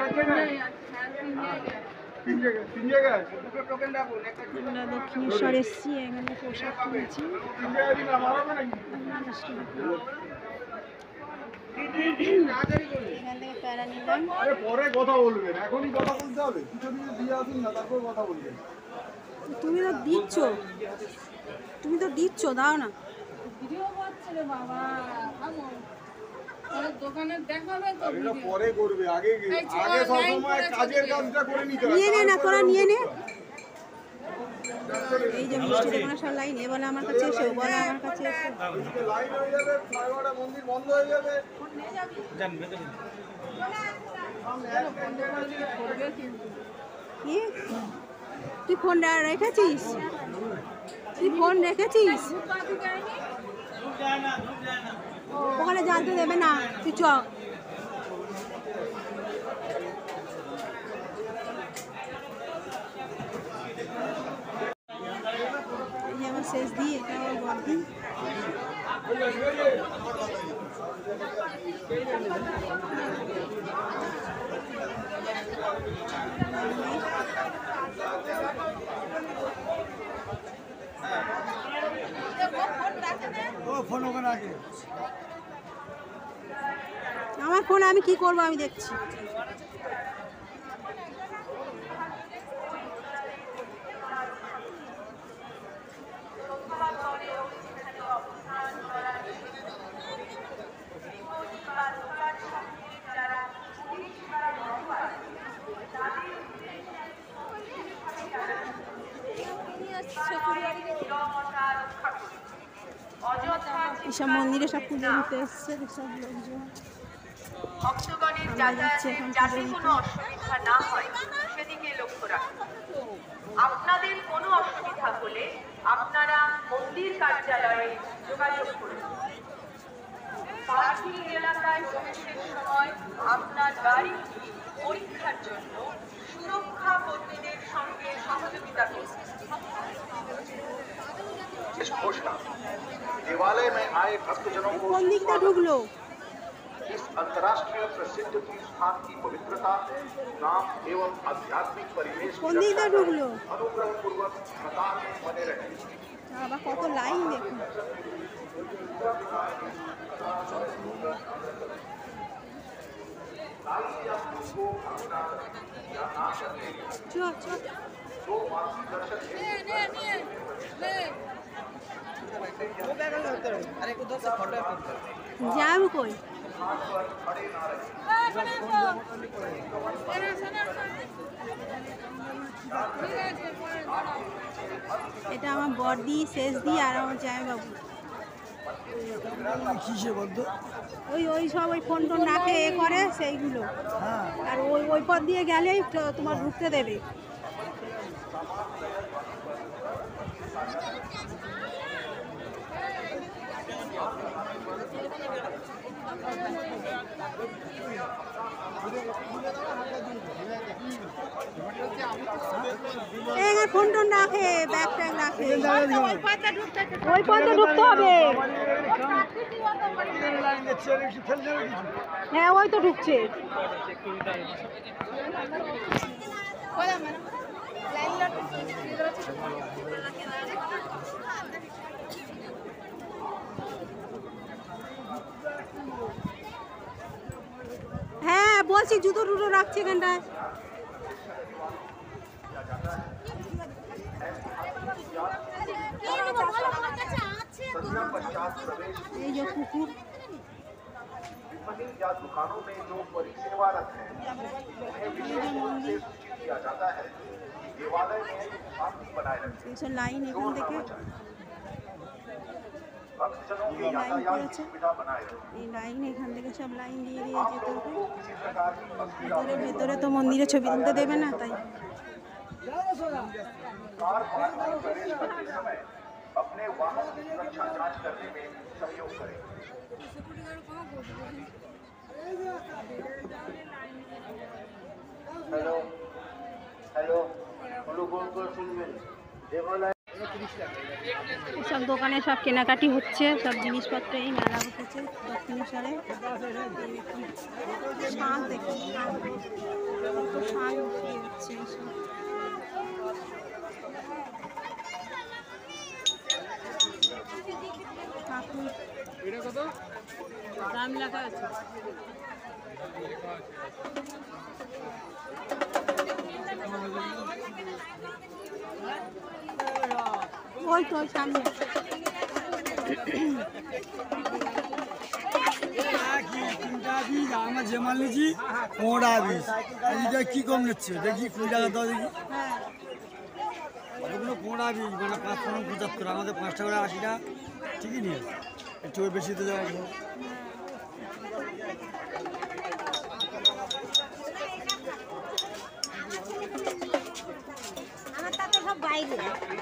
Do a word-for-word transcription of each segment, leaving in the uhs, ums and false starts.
আমরা দক্ষিণেশ্বর এসেছি, এখানে পোশাক কিনেছি। এখান থেকে প্যারা নিলাম। পরে কথা বলবেন, এখনই কথা বলতে হবে। কিছুদিন দিয়ে আসুন না, তারপর কথা বলবেন। তুমি তো দিচ্ছ, তুমি তো দিচ্ছ, দাও না। ভিডিও করছে রে বাবা, ভালো দোকানে দেখাবে তো। এটা পরে করবে, আগে আগে সব সময় কাজের কাজটা করে নিতে হবে। নিয়ে নে না, তোরা নিয়ে নে। এই যে মিষ্টি দোকানে সব লাইন, এ বলে আমার কাছে এসো, বলে আমার কাছে এসো। লাইন হয়ে যাবে, সাড়ে মন্দির বন্ধ হয়ে যাবে। কি তুই ফোন রেখেছিস? তুই ফোন রেখেছিস? ওখানে জানতে দেবে না, তুই চ। আমার শেষ দিয়ে এটা আমার বড়দি। আমার ফোন আমি কি করবো, আমি দেখছি। এসব মন্দিরে সব পুজো দিতে এসছে সব লোকজন। ভক্তগণের যাতায়াতে যাতে কোনো অসুবিধা না হয় সেদিকে লক্ষ্য রাখুন। আপনাদের কোনো অসুবিধা হলে আপনারা মন্দির কার্যালয়ে যোগাযোগ করুন। পার্কিং এলাকায় প্রবেশের সময় আপনার গাড়িটি পরীক্ষার জন্য সুরক্ষা কর্মীদের সঙ্গে সহযোগিতা করুন। इस घोषणा देवालय में आए भक्तजनों को কোন দিকটা ঢুকলো? इस अंतर्राष्ट्रीय प्रसिद्ध तीर्थ स्थान की पवित्रता, नाम एवं आध्यात्मिक परिवेश কোন দিকটা ঢুকলো? अनुग्रह पूर्वक कतार में बने रहे। আবার কত লাইন দেখুন। চল চল যাবো কই? এটা আমার বড়দি, শেষ দি আর আমার জামাইবাবু। ওই ওই সব ওই ফোন টোন রাখে এ করে সেইগুলো, আর ওই ওই পথ দিয়ে গেলেই তোমার ঢুকতে দেবে। ফোন টোন রাখে, ব্যাগ ট্যাগ রাখে, ওই পথে ঢুকতে হবে। হ্যাঁ ওই তো ঢুকছে। হ্যাঁ বলছি জুতো টুতো রাখছে এখানটায়। এই যে কুকুর। या दुकानों में जो परिसेवारत हैं उन्हें विशेष रूप से सूचित किया जाता है कि देवालय में शांति बनाए रखें। लाइन एखान থেকে भक्तजनों की यातायात की सुविधा बनाए रखें। এই লাইন এখান থেকে সব লাইন দিয়ে দিয়ে যেতে হবে। ভেতরে ভেতরে তো মন্দিরে ছবি তুলতে দেবে না, তাই कार पार्क में प्रवेश करते समय अपने वाहन की सुरक्षा जांच करने में सहयोग करें। हेलो हेलो অনুকরণ করে শুনবেন দেবালয়। সব দোকানে সব কেনাকাটি হচ্ছে, সব জিনিসপত্র এই মেলা বসেছে দক্ষিণেশ্বরে। শাঁখ দেখুন। নাম লেখা আছে। ওই তো ওই সামনে আমরা যে মাল নিচ্ছি পনেরো টাকা পিস এইটা কি কম নিচ্ছে দেখি কুড়ি টাকা দাও দেখি হ্যাঁ ওগুলো পনেরো টাকা পিস মানে পাঁচ পনেরো পঁচাত্তর আমাদের পাঁচ টাকা আশি টাকা ঠিকই নিয়ে একটু বেশি তো যাওয়া আমার তা তো সব বাইরে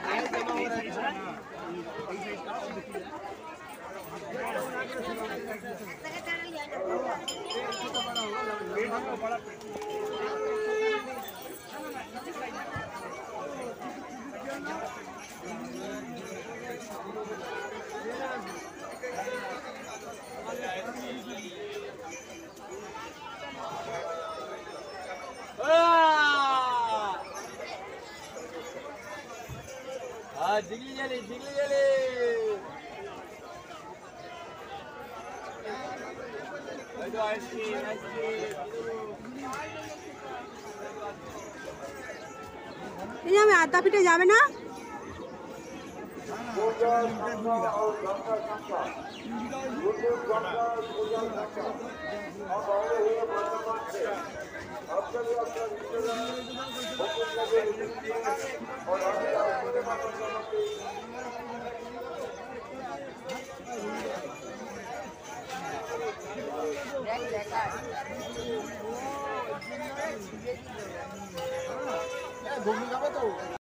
জিগলি গেলি জিগলি গেলি এই আমি আদ্যাপীঠে যাবে না ঘুমিয়ে যাবে তো